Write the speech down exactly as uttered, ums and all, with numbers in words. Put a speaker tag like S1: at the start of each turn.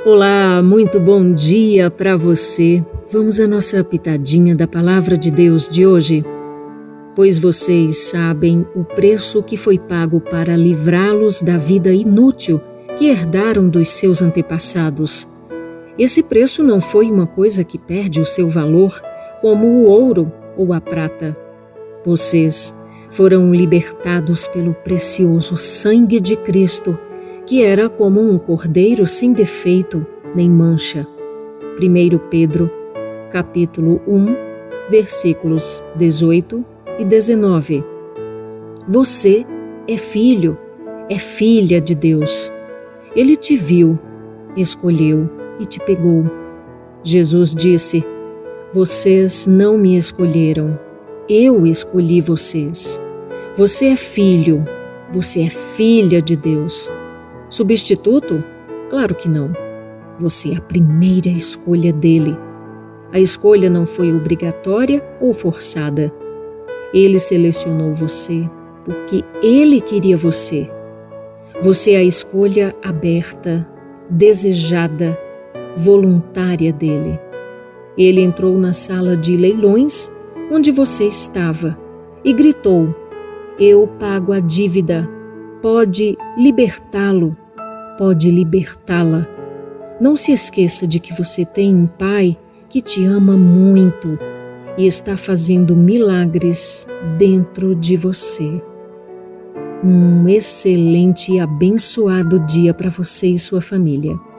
S1: Olá, muito bom dia para você. Vamos à nossa pitadinha da Palavra de Deus de hoje? Pois vocês sabem o preço que foi pago para livrá-los da vida inútil que herdaram dos seus antepassados. Esse preço não foi uma coisa que perde o seu valor, como o ouro ou a prata. Vocês foram libertados pelo precioso sangue de Cristo, que era como um cordeiro sem defeito nem mancha. primeiro Pedro, capítulo um, versículos dezoito e dezenove. Você é filho, é filha de Deus. Ele te viu, escolheu e te pegou. Jesus disse: vocês não me escolheram, eu escolhi vocês. Você é filho, você é filha de Deus. Substituto? Claro que não. Você é a primeira escolha dele. A escolha não foi obrigatória ou forçada. Ele selecionou você porque ele queria você. Você é a escolha aberta, desejada, voluntária dele. Ele entrou na sala de leilões onde você estava e gritou: eu pago a dívida, pode libertá-lo. Pode libertá-la. Não se esqueça de que você tem um Pai que te ama muito e está fazendo milagres dentro de você. Um excelente e abençoado dia para você e sua família.